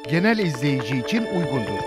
genel izleyici için uygundur.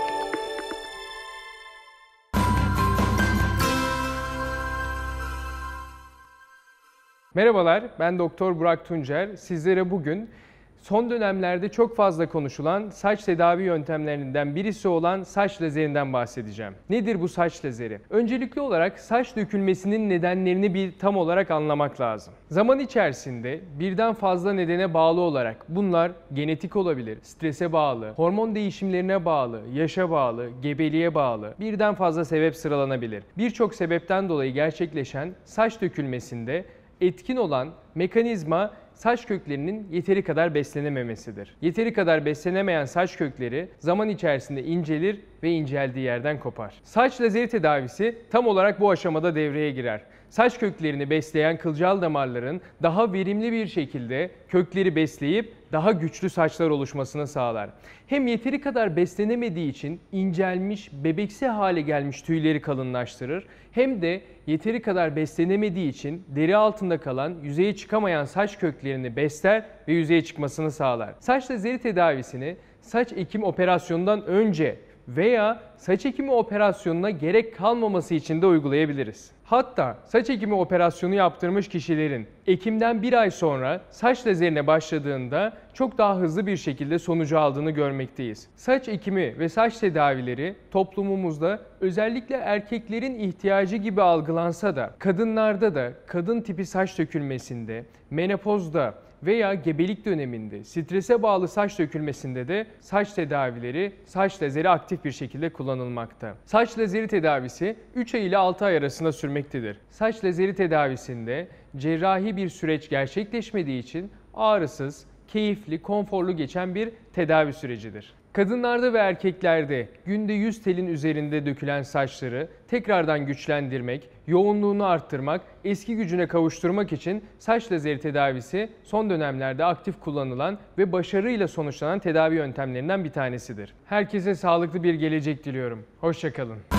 Merhabalar, ben Doktor Burak Tuncer. Sizlere bugün son dönemlerde çok fazla konuşulan saç tedavi yöntemlerinden birisi olan saç lazerinden bahsedeceğim. Nedir bu saç lazeri? Öncelikli olarak saç dökülmesinin nedenlerini bir tam olarak anlamak lazım. Zaman içerisinde birden fazla nedene bağlı olarak bunlar genetik olabilir, strese bağlı, hormon değişimlerine bağlı, yaşa bağlı, gebeliğe bağlı, birden fazla sebep sıralanabilir. Birçok sebepten dolayı gerçekleşen saç dökülmesinde etkin olan mekanizma saç köklerinin yeteri kadar beslenememesidir. Yeteri kadar beslenemeyen saç kökleri zaman içerisinde incelir ve inceldiği yerden kopar. Saç lazeri tedavisi tam olarak bu aşamada devreye girer. Saç köklerini besleyen kılcal damarların daha verimli bir şekilde kökleri besleyip daha güçlü saçlar oluşmasını sağlar. Hem yeteri kadar beslenemediği için incelmiş, bebeksi hale gelmiş tüyleri kalınlaştırır, hem de yeteri kadar beslenemediği için deri altında kalan, yüzeye çıkamayan saç köklerini besler ve yüzeye çıkmasını sağlar. Saç lazeri tedavisini saç ekim operasyonundan önce veya saç ekimi operasyonuna gerek kalmaması için de uygulayabiliriz. Hatta saç ekimi operasyonu yaptırmış kişilerin ekimden bir ay sonra saç lazerine başladığında çok daha hızlı bir şekilde sonucu aldığını görmekteyiz. Saç ekimi ve saç tedavileri toplumumuzda özellikle erkeklerin ihtiyacı gibi algılansa da kadınlarda da kadın tipi saç dökülmesinde, menopozda veya gebelik döneminde, strese bağlı saç dökülmesinde de saç tedavileri, saç lazeri aktif bir şekilde kullanılmakta. Saç lazeri tedavisi 3 ay ile 6 ay arasında sürmektedir. Saç lazeri tedavisinde cerrahi bir süreç gerçekleşmediği için ağrısız, keyifli, konforlu geçen bir tedavi sürecidir. Kadınlarda ve erkeklerde günde 100 telin üzerinde dökülen saçları tekrardan güçlendirmek, yoğunluğunu arttırmak, eski gücüne kavuşturmak için saç lazeri tedavisi son dönemlerde aktif kullanılan ve başarıyla sonuçlanan tedavi yöntemlerinden bir tanesidir. Herkese sağlıklı bir gelecek diliyorum. Hoşça kalın.